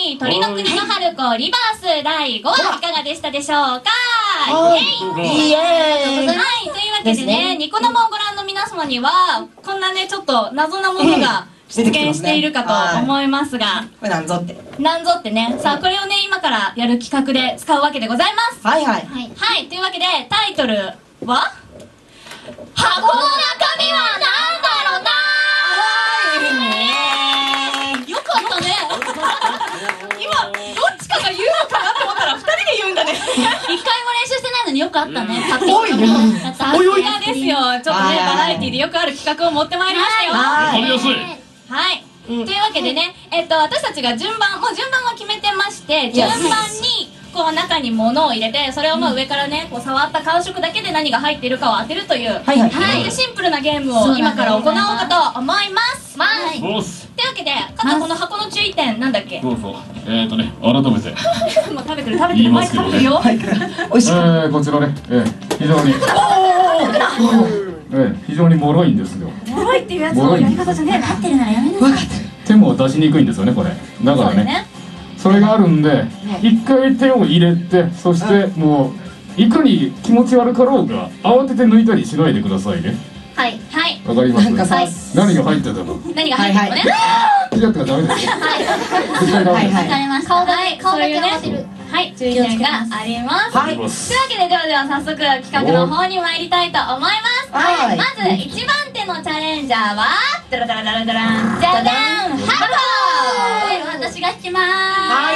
に鳥の国の春子リバース第5話いかがでしたでしょうか。イエーイ。はい、というわけでね、ニコ生をご覧の皆様にはこんなねちょっと謎なものが出現しているかと思いますが、 これなんぞってね。さあこれをね今からやる企画で使うわけでございます。はいはいはい、というわけでタイトルは箱の中身はなんだろうな。よかったね。今どっちかが言うのかなと思ったら2人で言うんだね。 一回も練習してないのによくあったね。 おいね、さすがですよ。ちょっとねバラエティでよくある企画を持ってまいりましたよ。 わかりやすい。 はい、というわけでね、私たちがもう順番は決めてまして、順番にこう中に物を入れて、それをまあ上からねこう触った感触だけで何が入っているかを当てるという、シンプルなゲームを今から行おうかと思います。というわけで、かたこの箱の注意点なんだっけ。 どうぞ。改めてもう食べてる前に食べてるよ。 こちらね、非常に脆いんですよ。 脆いっていうやつのやり方じゃねえな。 合ってるならやめなさい。 手も出しにくいんですよね、これ。だからね、それがあるんで、一回手を入れて、そしてもういかに気持ち悪かろうが慌てて抜いたりしないでくださいね。 はいはい、 わかります。何が入ってたの？ 何が入ってたのね。 やったらダメですよ。絶対ダメです。 わかりました。顔だけ合わせる。 はい、注意点があります。というわけで、では早速企画の方に参りたいと思います。まず1番手のチャレンジャーはダラダラダラダランじゃじゃん、ハロー。私が引きまーす。はい、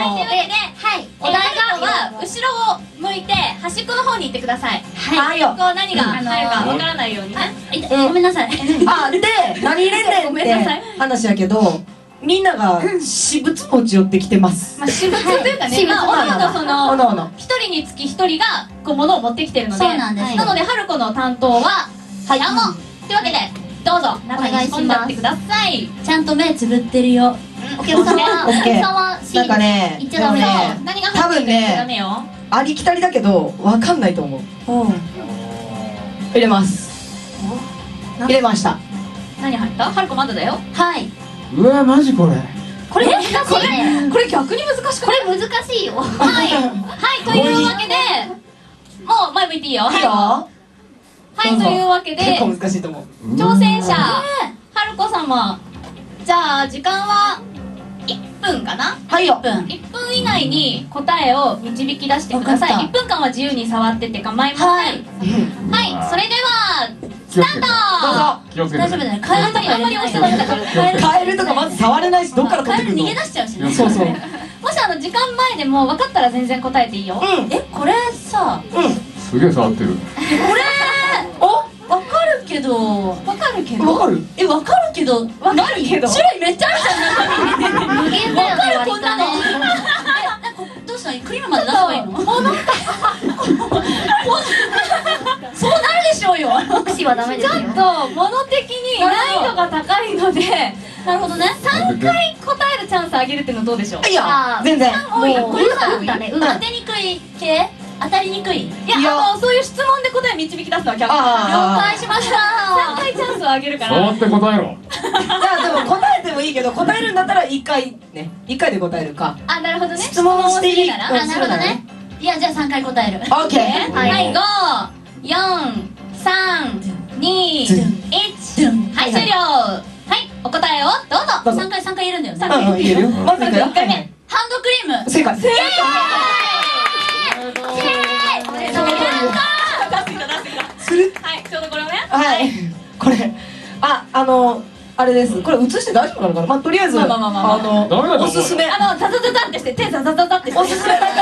というわけで、お題は後ろを向いて端っこの方に行ってください。はい、こう何が入るかわからないようにね。 ごめんなさい。 で何入れんねんって話やけど、みんなが私物持ち寄ってきてます。 私物というかね、おのおの一人につき一人がこう物を持ってきてるので、なので春子の担当はヤモ。というわけでどうぞ中に仕込んでってください。 ちゃんと目つぶってるよ。お客様はなんかね、 言っちゃダメだよ。 何が入ってるかダメよ。 ありきたりだけどわかんないと思う。入れます。入れました。 何入った？春子まだだよ。 はい。 うわ、マジこれ。 これ難しいね。 これ逆に難しくない？ これ難しいよ。 はい、というわけでもう前向いていいよ。はい、というわけで結構難しいと思う。 挑戦者春子様、じゃあ時間は1分かな。 はい、1分以内に答えを導き出してください。1分間は自由に触ってて構いません。はい、それではスタート。 気をつけて。 大丈夫だね。 あんまり押してダメだからね。 カエルとかまず触れないし、どっから取ってくるの。 逃げ出しちゃうしね。 そうそう。 もし時間前でも分かったら全然答えていいよ。 これさ、 すげえ触ってる。 これわかるけど、 わかる種類めっちゃあるじゃん。無限だよね、割とね。どうしたの？クリームまで出せばいいの？そうなるでしょうよ。目視はダメですよ。 ちょっと物的に難易度が高いので、 なるほどね。 3回答えるチャンスあげるっていうのどうでしょう？ いや、全然。 これさ、当てにくい系？当たりにくい？ いや、そういう質問で答え導き出すのはキャンプ。了解しました。 3回チャンスをあげるから。 触って答えろ。 じゃあでも答えてもいいけど、答えるんだったら1回ね、1回で答えるか。 あ、なるほどね。 質問をしていい。 なるほどね。いや、じゃあ3回答える。 オッケー。 はい、5、4、3、2、1。はい、終了。はい、お答えをどうぞ。 3回言えるんだよ。 言えるよ。まず1回目。 ハンドクリーム。 正解。 はい、ちょうどこれをね。 はい、これあれです。これ映して大丈夫なのかな。まあとりあえずおすすめ。 ザザザザってして手ザザザザってして。 おすすめだから。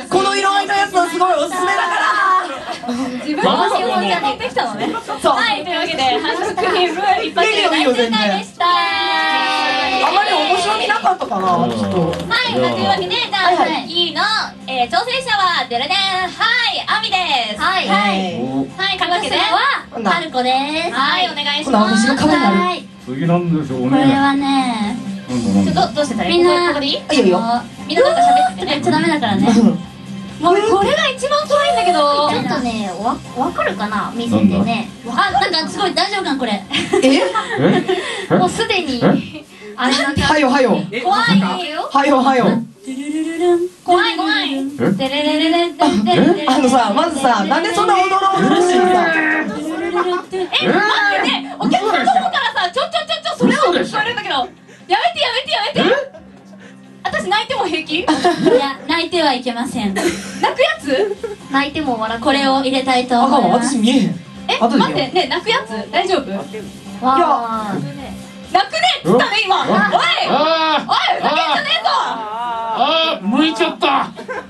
この色合いのやつはすごいおすすめだから。 自分の仕事で持ってきたのね。はい、というわけでハンドクリーム一発で大正解でした。 あまり面白みなかったかな。ちょっと。 はい、というわけでじゃあ次の挑戦者はデレデン、アミです。はい、というわけで春子です。 はい、お願いします。 私が壁になる。 次なんでしょうね。 これはね、 どうしてたらいい？ みんなここでいい？ いいよ。 みんななんか喋っててね。 言っちゃダメだからね。 もうこれが一番怖いんだけど。 ちょっとね、わかるかな、見せてね。なんかすごい大丈夫かなこれ。 もうすでにあれなんかはよはよ怖いはよはよ。 怖い怖い。テレレレレテンテレレレ。 あのさ、まずさ、なんでそんなおどろおどろしいのさ。 待ってね、お客さんの方からさ、ちょそれを聞こえるんだけど、やめて。私泣いても平気？ いや、泣いてはいけません。 泣くやつ？ 泣いても笑って。これを入れたいとあかんわ、 思います。 私見えへん。 待ってね、泣くやつ大丈夫？ わあ。 泣くねっつったね今。おいふざけんじゃねえぞ。 あー、向いちゃった。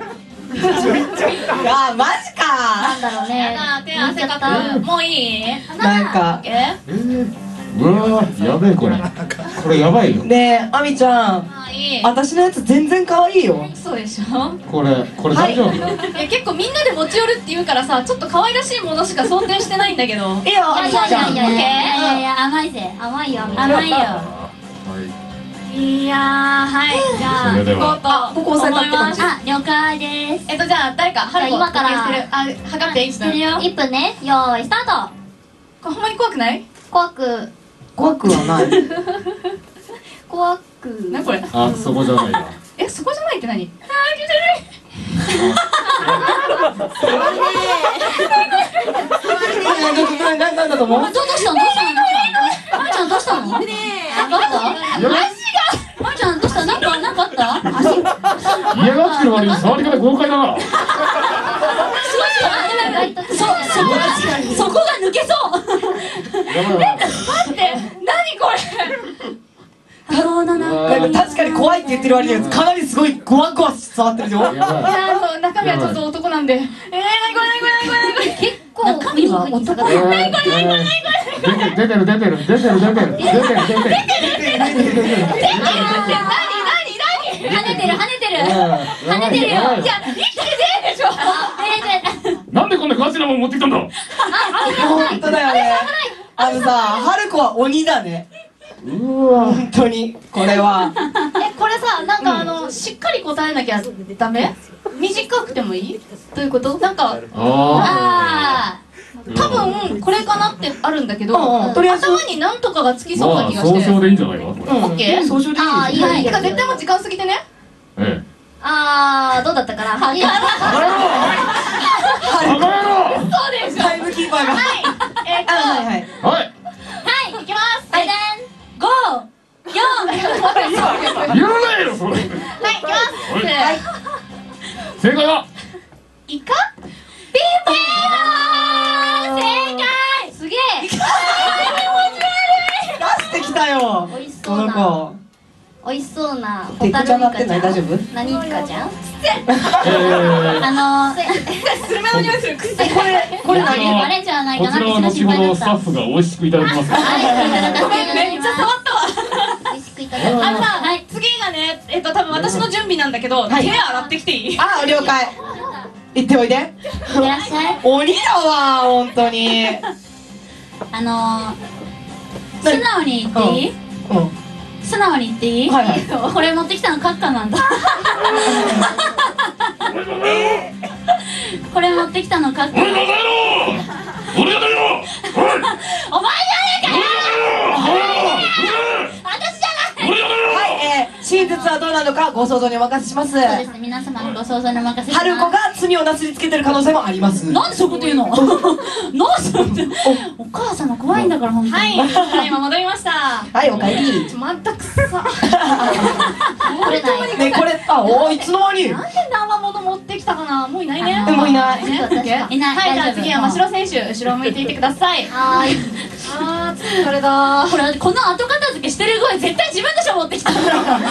あ、マジか。 なんだろうね。 手汗かく。もういい？ なんか。 うわー、やべえこれやばいよ。 ねえ、あみちゃん。 あ、いい。 私のやつ全然可愛いよ。 そうでしょ。 これ大丈夫？ いや結構みんなで持ち寄るって言うからさ、ちょっと可愛らしいものしか想定してないんだけど。 いいよ、あみちゃん。 いや、甘いぜ。甘いよ。甘いよ。 いやー、はい、じゃあそれでは行こうとここ押さえたって感じ。 あ、了解です。 じゃあ誰かハルコ今から測って1分。 1分ね。よーい、スタート。 これほんまに怖くない？ 怖くはない。 怖く何これ？ あ、そこじゃないな。 そこじゃないって何？ なんだと思う？ どうしたのまいちゃんどうしたのなんかあったまいちゃんどうしたなんかあった足嫌がってる割に触り方豪快だな。 そこが抜けそうやばい。 待って、何これ？ 多動だな。 なんか確かに怖いって言ってる割にはかなりすごいゴワゴワ触ってるよ。 やばい。 中身はちょっと男なんで。何これ？ 結構中身は男だ。 出てる。 何？ 跳ねてるよ。 いや、生きてねえでしょ。 なんでこんなガチなもん持ってきたんだ。 本当だよね。あのさ、春子は鬼だね。 うわ。 本当にこれは。 これさ、なんかしっかり答えなきゃダメ？短くてもいい？どういうこと？なんか多分これかなってあるんだけど、 とりあえず頭になんとかがつきそうな気がして。 総称でいいんじゃないか。 オッケー？ 総称でいい。 ああ、いいよ。 てか絶対もう時間過ぎてね。 ええ。 どうだったかな。 バカ野郎。 そうでしょ。 タイムキーパーが。 はいはい。 はい。 いきます。 はい、5、4。 言わないよそれ。 はい、いきます。 正解は。 イカ？ピンポーン！正解！すげえ！ 出してきたよ。 美味しこそうな。 の子。 美味しそうな。 テクチャなってない？大丈夫？ 何イカちゃん？ スルメの匂いする。 これ何？ バレちゃわないこかなってちらは後ほ心配だった。 どスタッフが美味しくいただきます。 ごめん、めっちゃ触ったわ。 美味しくいただきます。 はい、次がね、多分私の準備なんだけど、手洗ってきていい？ あ、了解。行っておいで。 いらっしゃい。 鬼だわ、本当に。 素直に言っていい？素直に言っていい？ はいはい。 これ持ってきたのカッカなんだ。これ持ってきたのカッカ。 俺がだよ。俺がだよ。 お前じゃねえかよ！私じゃない！ 俺がだよ。 はい、真実はどうなのかご想像にお任せします。 そうですね、皆様のご想像にお任せします。 春子が罪をなすりつけてる可能性もあります。 なんでそういうこと言うの？なんでそういうこと言うの？お母様怖いんだから本当に。 はい、今戻りました。 はい、おかえり。 まったくさ。 これない。 ね、これ、いつの間に。 なんで生もの持ってきたかな？もういないね。 もういない。 ね、 いない。 はい、じゃあ次は真城選手、後ろ向いていてください。 はーい。 疲れだ。 これこの後片付けしてる声絶対自分でしょ持ってきたの。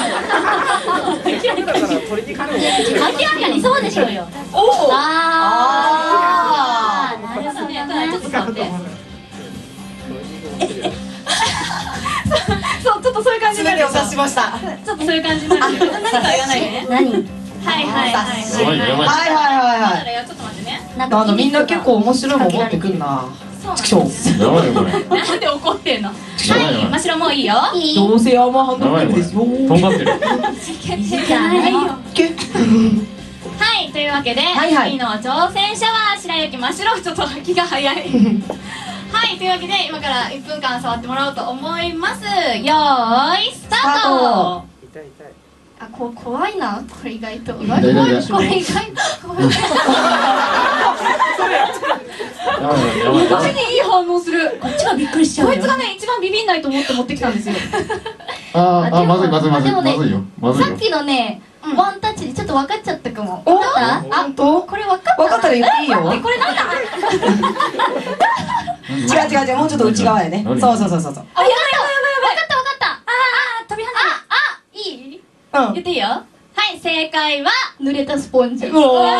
明らかにそうでしょうよ。 おお。 なるほどね。 ちょっと待って。そう、ちょっとそういう感じになるよ。 お察しました。 ちょっとそういう感じになるよ。何か言わないでね。 何？ はいはいはいすごいやばい。 はい。 ちょっと待ってね。 みんな結構面白いもん持ってくんな。ちくしょう。 やばいよこれ。 なんで怒ってんの？はい、真白もういいよ。 いい？ どうせヤーマンハンドクリームですよ。 とんがってる。 じゃないよ。 はい、というわけで、 はいはい次の挑戦者は白雪真白。ちょっと気が早い。 はい、というわけで今から1分間触ってもらおうと思います。よーいスタート。あ、怖いな、これ意外と。これ意外と怖い。マジにいい反応する。 こっちがびっくりしちゃうよ。 こいつがね、一番ビビんないと思って持ってきたんですよ。 まずいまずいまずいでもねまずいよまずいよ。 さっきのね、ワンタッチでちょっと分かっちゃったかも。 お、 分かった？ 本当？ これ分かった？ 分かったら言っていいよ。 これなんだ？ 違うもうちょっと内側やね。そう。 あ、やばい。分かった分かった。飛び跳ねる。いい？ うん。 言っていいよ。はい、正解は濡れたスポンジ。 うおー。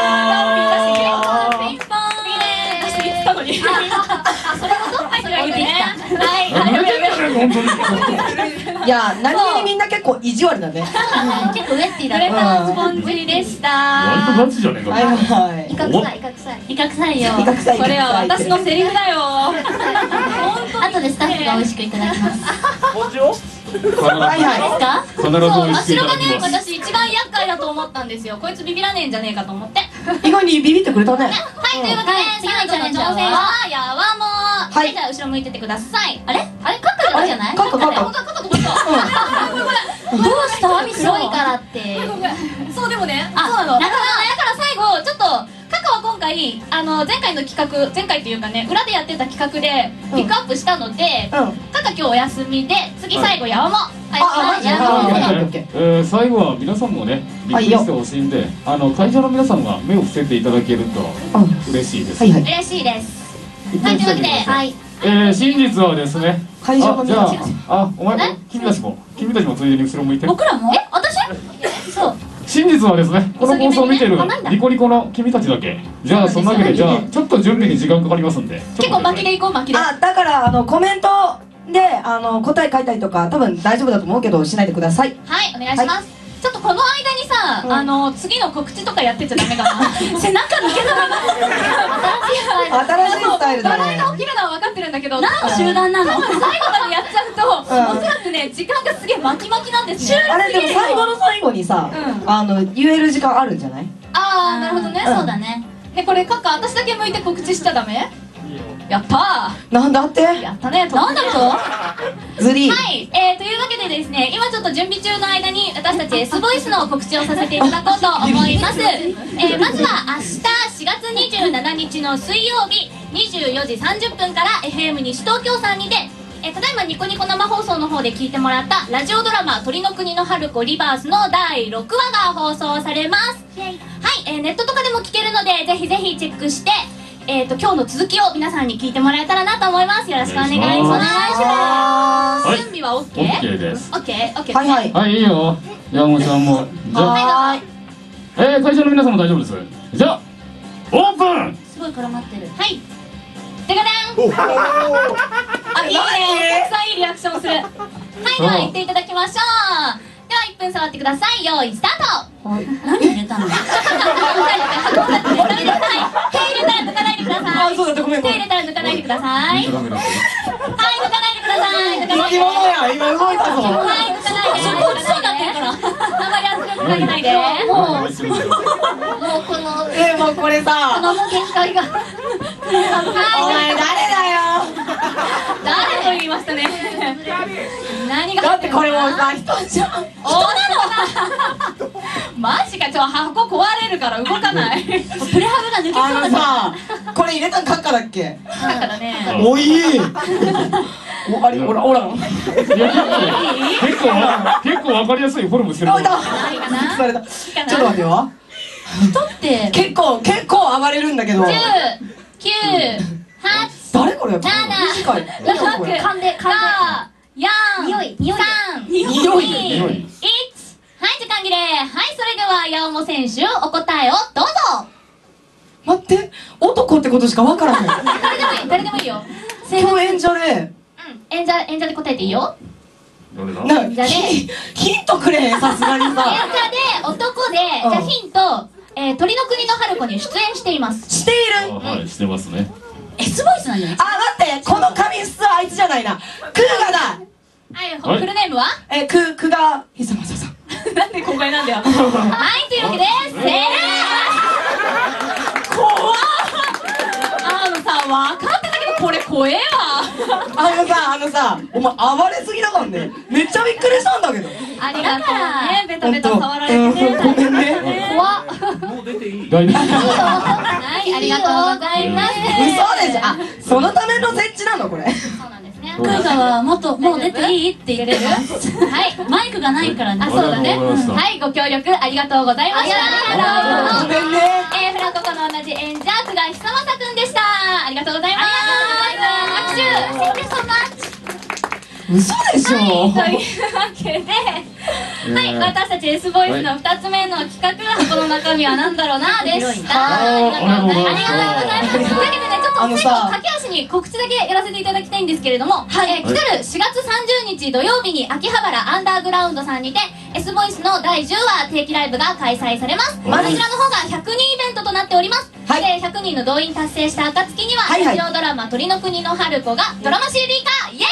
ピンポーン。出して言ったのに。それこと？はい、というわけでね。はい。 本当に。 いや、何気にみんな結構意地悪だね。 結構ウェッティだ濡れたスポンジでした。 割とガチじゃねえか。 はいはい。 イカ臭いよ。 それは私のセリフだよ。 後でスタッフが美味しくいただきます。 はいはい。 か？ 必ず美そう、 味しくい真白がね、 ただきます。 私一番厄介だと思ったんですよ。こいつビビらねえんじゃねえかと思って。 意外にビビってくれたね。 はい、というわけで、次のチャレンジャーはやわも。 はいじゃあ後ろ向いててください。あれ、カッカじゃない？ カッカ本当だ、カッカと思った。 どうした？白いからって。 そう、でもね、そうなの。だから最後ちょっとカカは今回前回の企画、前回っていうかね、裏でやってた企画でピックアップしたので、カカ今日お休みで、次最後やわも。 マジ？ 最後は皆さんもねびっくりしてほしいんで、会場の皆さんが目を伏せていただけると嬉しいです。 はいはい。 嬉しいです。はい、というわけで、はい。 真実はですね、 会場のじゃ皆さん。 あ、お前君たちもついでに後ろ向いて。 僕らも？ 私？そう。 真実はですね、この放送を見てるニコニコの君たちだけ。じゃあそんなわけで、じゃあちょっと準備に時間かかりますんで。 結構巻きでいこう、巻きで。 あ、だからコメントで答え書いたりとか多分大丈夫だと思うけどしないでください。 はい、お願いします。ちょっとこの間にさ、次の告知とかやってちゃダメかな。背中抜けたまま。 新しいスタイルだね。 話題が起きるのは分かってるんだけど、 何の集団なの？ 最後までやっちゃうと、おそらくね、時間がすげえ巻き巻きなんですね。 あれでも最後の最後にさ、言える時間あるんじゃない？ あー、なるほどね。 そうだね。 で、これカッカ、私だけ向いて告知しちゃダメ？やったなんだってー。やったね。なんだと？ ズリー。 はい、というわけでですね、今ちょっと準備中の間に私たち S ボイスの告知をさせていただこうと思います。まずは明日4月27日の水曜日24時30分から FM 西東京さんにて、ただいまニコニコ生放送の方で聞いてもらったラジオドラマ「鳥の国の春子リバース」の第6話が放送されます。はい、ネットとかでも聞けるのでぜひぜひチェックして、今日の続きを皆さんに聞いてもらえたらなと思います。よろしくお願いします。準備は OK？ です。 OK？ はいはい。 はい、いいよ。山本さんも。じゃあ、 はーい。 会場の皆さんも大丈夫です。じゃあオープン。 すごい絡まってる。 はい。でかでん。あ、いいね。たくさんいいリアクションする。はい、では行っていただきましょう。では1分触ってください。用意スタート。 何入れたの？ 手入れたら抜かないでください。 あ、そうだった、ごめんごめん。 手入れたら抜かないでください。はい、抜かないでください。抜かないで。 生き物や、今動いたぞ。 はい、抜かないで。そうなってるから。あまり圧力かけないで。もうこのもうこれさ、 もう限界が。 お前誰だよ。 誰と言いましたね。何がだってこれもうさ、人じゃん。 人なの？マジか、箱壊れるから動かない。プレハブが抜けそうださ、これ入れたんカッカだっけ？ だからね。 おい。お、あれ、おら。 結構わかりやすいフォルムしてる。 あ、いた。された。ちょっと待ってよ。 人って結構暴れるんだけど。 10、9、8、 誰これ？ 7、 短い。 6、 噛んで 4、 匂い 3、 匂い。 2、1。はい、時間切れ。はい、それでは八尾選手、お答えをどうぞ。 待って、男ってことしかわからない。 誰でもいいよ。 今日演者で。 演者で答えていいよ。 どれだ？ 演者でヒントくれへん、さすがにさ。 演者で男で、じゃあヒント、鳥の国の春子に出演しています。 している。 はい、してますね。 S ボイスなんじゃない？ あ、待って、この髪質はあいつじゃないな。クーガだ。 はい、フルネームは？ クガひさまささん。 なんで公開なんだよ。はい、というわけで正解。怖っ。さ、分かってたけどこれ怖えわ。 あのさお前暴れすぎだからね。めっちゃびっくりしたんだけど。 ありがとうね、ベタベタ触られてね。 ごめんね。 怖っ。 大丈夫。 はい、ありがとうございます。 嘘でしょ。あ、そのための設置なのこれ。 そうなんですね。 クーガはもう出ていいって言ってますはい、 マイクがないからね。 あ、そうだね。 ありがとうございましたはい、ご協力ありがとうございました。 ごめんね。 フラココの同じ演者、久我久正くんでした。ありがとうございます。拍手。Thank you so much。 嘘でしょ。 というわけで、はい、私たち S ボイスの2つ目の企画、箱の中身は何だろうなでした。ありがとうございます。というわけでね、ちょっと最後駆け足に告知だけやらせていただきたいんですけれども、来たる4月30日土曜日に秋葉原アンダーグラウンドさんにて S ボイスの第10話定期ライブが開催されます。こちらの方が100人イベントとなっております。で、100人の動員達成した暁にはラジオドラマ鳥の国の春子がドラマ CD 化イエーイ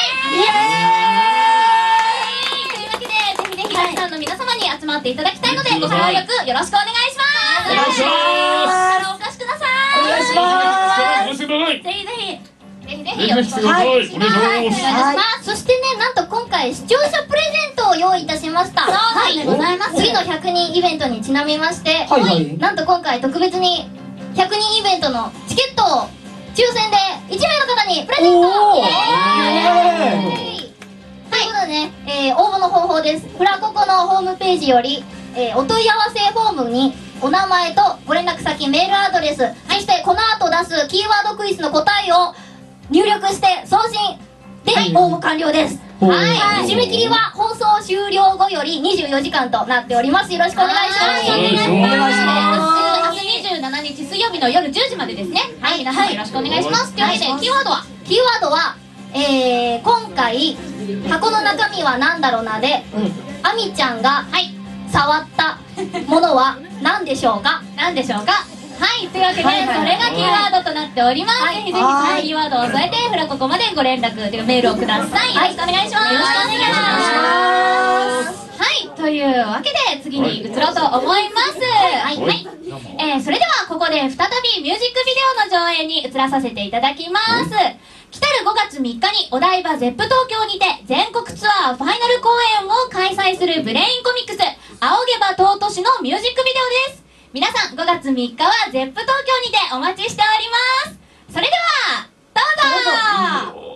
というわけで、ぜひぜひたくさんの皆様に集まっていただきたいので、ご協力よろしくお願いします。 お願いしますお越しください。 お願いします。 お願いしてください。 ぜひぜひぜひぜひぜひよろしくお願いします。 お願いします。 お願いします。 そしてね、なんと今回視聴者プレゼントを用意いたしました。 そうなんでございます。 次の100人イベントにちなみまして、 はいはいなんと今回特別に100人イベントのチケットを抽選で1名の方にプレゼント。 おーイエーイということでね、応募の方法です。フラココのホームページより、お問い合わせフォームにお名前とご連絡先、メールアドレス、そしてこの後出すキーワードクイズの答えを入力して送信で応募完了です。はい、締め切りは放送終了後より24時間となっております。よろしくお願いします。 お願いしますお願いしま明日27日水曜日の夜10時までですね。はい、皆さんよろしくお願いします。というわけで、キーワードは今回箱の中身は何だろうなで、あみちゃんが触ったものは何でしょうか。何でしょうか。はい、というわけで、それがキーワードとなっております。ぜひぜひそのキーワードを添えてフラココまでご連絡というかメールをください。よろしくお願いします。よろしくお願いします。はい、というわけで次に移ろうと思います。それではここで再びミュージックビデオの上映に移らさせていただきます。来たる5月3日にお台場 ZEP 東京にて全国ツアーファイナル公演を開催するブレインコミックス仰げば尊しのミュージックビデオです。皆さん5月3日は ZEP 東京にてお待ちしております。それではどうぞ。